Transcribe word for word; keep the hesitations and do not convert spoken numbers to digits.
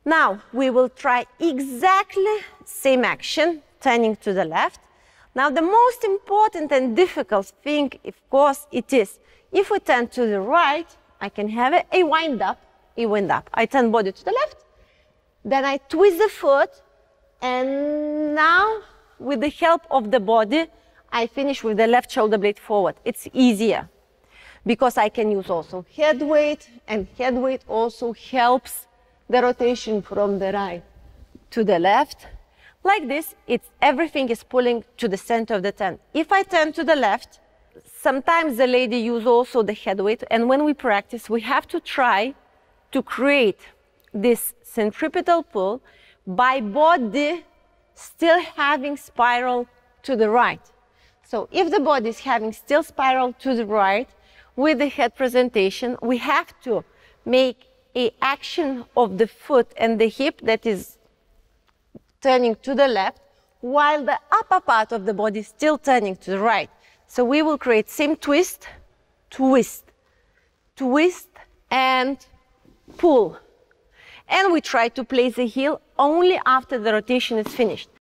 Now we will try exactly same action, turning to the left. Now the most important and difficult thing, of course, it is, if we turn to the right, I can have a, a wind up, a wind up. I turn body to the left, then I twist the foot, and now with the help of the body, I finish with the left shoulder blade forward. It's easier because I can use also head weight, and head weight also helps the rotation from the right to the left. Like this, it's, everything is pulling to the center of the tent. If I turn to the left, sometimes the lady use also the head weight, and when we practice, we have to try to create this centripetal pull by body still having spiral to the right. So if the body is having still spiral to the right, with the head presentation, we have to make a action of the foot and the hip that is turning to the left, while the upper part of the body is still turning to the right. So we will create same twist, twist, twist, and pull. And we try to place the heel only after the rotation is finished.